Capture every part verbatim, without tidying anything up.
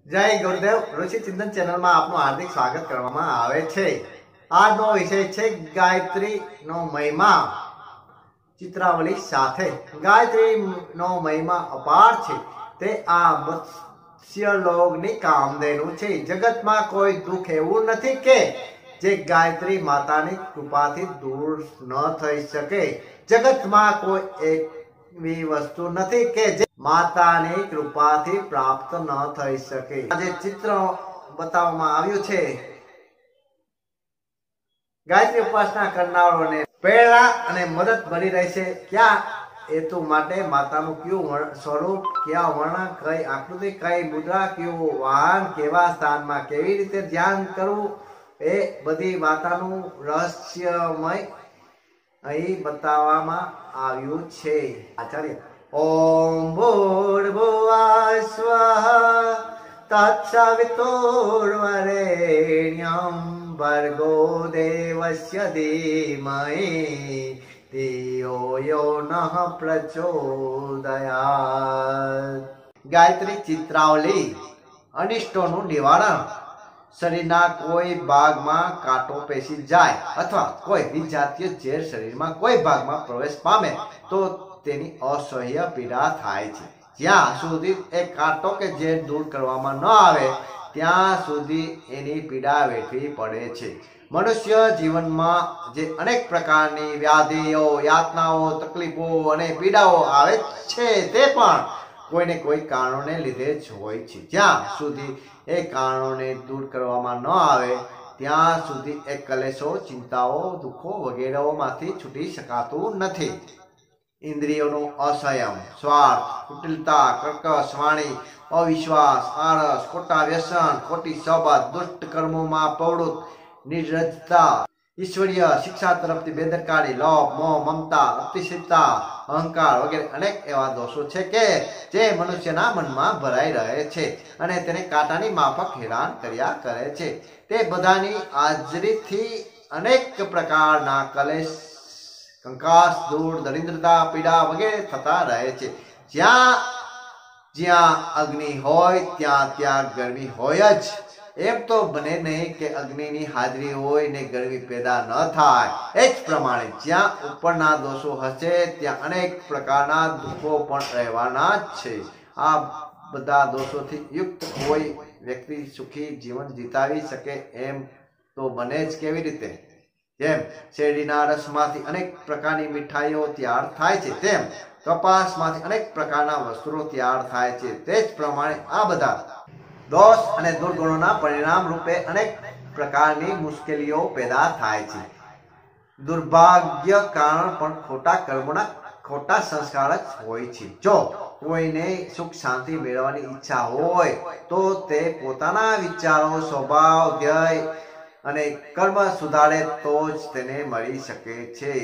जय गुरुदेव ऋषि चिंतन चैनल में आपનું हार्दिक स्वागत કરવામાં આવે છે। આજનો વિષય છે ગાયત્રી નો મહિમા ચિત્રાવલી સાથે। ગાયત્રી નો મહિમા અપાર છે। તે આ મત્સ્ય લોકની કામધેનુ છે। જગતમાં કોઈ દુઃખ એવું નથી કે જે ગાયત્રી માતાની કૃપાથી દૂર ન થઈ શકે। જગતમાં કોઈ એવી વસ્તુ નથી કે જે માતાની કૃપાથી પ્રાપ્ત ન થઈ શકે। આજે ચિત્ર બતાવવામાં આવ્યું છે ગાયત્રી ઉપાસના કરનારોને પ્રેરણા અને મદદ મળી રહેશે। ક્યાં હેતુ માટે માતાનું કયું સ્વરૂપ, ક્યાં વર્ણ, કઈ આકૃતિ, કઈ મુદ્રા, કયું વાહન, કેવા સ્થાનમાં કેવી રીતે ધ્યાન કરવું, એ બધી વાતનું રહસ્યમય અહીં બતાવવામાં આવ્યું છે। આચાર્ય ओम भूर्भुवः स्वः तत्सवितुर्वरेण्यं भर्गो देवस्य धीमहि धियो यो नः प्रचोदयात्। गायत्री चित्रावली अनिष्टोનું નિવારણ। શરીરના કોઈ ભાગમાં કાંટો પેસી જાય અથવા કોઈ વિજાતીય ઝેર શરીરમાં કોઈ ભાગમાં પ્રવેશ પામે તો તેની અસહ્ય પીડા થાય છે। જ્યાં સુધી એ કાંટો કે ઝેર દૂર કરવામાં ન આવે ત્યાં સુધી એની પીડા વેઠવી પડે છે। મનુષ્ય જીવનમાં જે અનેક પ્રકારની વ્યાધિઓ, યાતનાઓ, તકલીફો અને પીડાઓ આવે છે તે પણ કોઈને કોઈ કારણોને લીધે જ હોય છે। જ્યાં સુધી એ કારણોને દૂર કરવામાં ન આવે ત્યાં સુધી એ કલેશો, ચિંતાઓ, દુઃખો વગેરેમાંથી છૂટી શકાતું નથી। ઇન્દ્રિયોનો અસંયમ, સ્વાર્થ, કુટિલતા, કર્કશ વાણી, અવિશ્વાસ, આળસ, ખોટા વ્યસન, ખોટી સોબત, દુષ્ટ કર્મોમાં પ્રવૃત્ત, નિર્લજ્જતા, ઈશ્વરીય શિક્ષા તરફથી બેદરકારી, લોભ, મોહ, મમતા, અતિશયતા, અહંકાર વગેરે અનેક એવા દોષો છે કે જે મનુષ્યના મનમાં ભરાઈ રહે છે અને તેને કાંટાની માફક હેરાન કર્યા કરે છે। તે બધાની હાજરીથી અનેક પ્રકારના કલેશ, કંકાસ, દૂર, દરિદ્રતા, પીડા વગેરે થતા રહે છે। જ્યાં જ્યાં અગ્નિ હોય ત્યાં ત્યાં ગરમી હોય જ। એમ તો બને નહીં કે અગ્નિની હાજરી હોય ને ગરમી પેદા ન થાય। એ જ પ્રમાણે જ્યાં ઉપરના દોષો હશે ત્યાં અનેક પ્રકારના દુઃખો પણ રહેવાના જ છે। આ બધા દોષોથી યુક્ત કોઈ વ્યક્તિ સુખી જીવન જીતાવી શકે એમ તો બને જ કેવી રીતે? જેમ શેરડીના રસમાંથી અનેક પ્રકારની મીઠાઈઓ તૈયાર થાય છે તેમ કપાસમાંથી અનેક પ્રકારના વસ્ત્રો તૈયાર થાય છે। તે જ પ્રમાણે આ બધા દોષ અને દુર્ગુણોના પરિણામ રૂપે અનેક પ્રકારની મુશ્કેલીઓ પેદા થાય છે। દુર્ભાગ્ય કારણ પણ ખોટા કર્મોના ખોટા સંસ્કાર જ હોય છે। જો કોઈને સુખ શાંતિ મેળવવાની ઈચ્છા હોય તો તે પોતાના વિચારો, સ્વભાવ, ધ્યેય અને કર્મ સુધારે તો જ તેને મળી શકે છે।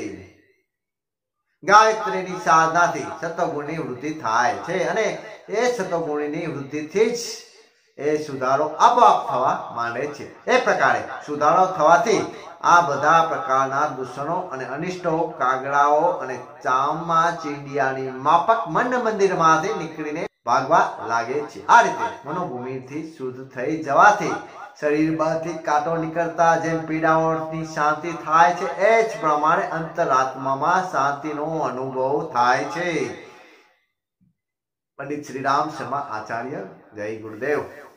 ગાયત્રીની સાધનાથી સત્વગુણની વૃદ્ધિ થાય છે અને એ સત્વગુણની વૃદ્ધિથી જ એ સુધારો આપોઆપ થવા માંડે છે। એ પ્રકારે સુધારો થવાથી આ બધા પ્રકારના દૂષણો અને અનિષ્ટો કાગડાઓ અને ચામમાં ચીંડિયાની માફક મંડ મંદિરમાંથી નીકળીને ભાગવા લાગે છે। આ રીતે મનોભૂમિથી શુદ્ધ થઈ જવાથી શરીરમાંથી કાંટો નીકળતા જેમ પીડાઓની શાંતિ થાય છે એ જ પ્રમાણે અંતરાત્મામાં શાંતિનો અનુભવ થાય છે। પંડિત શ્રીરામ શર્મા આચાર્ય, જય ગુરુદેવ।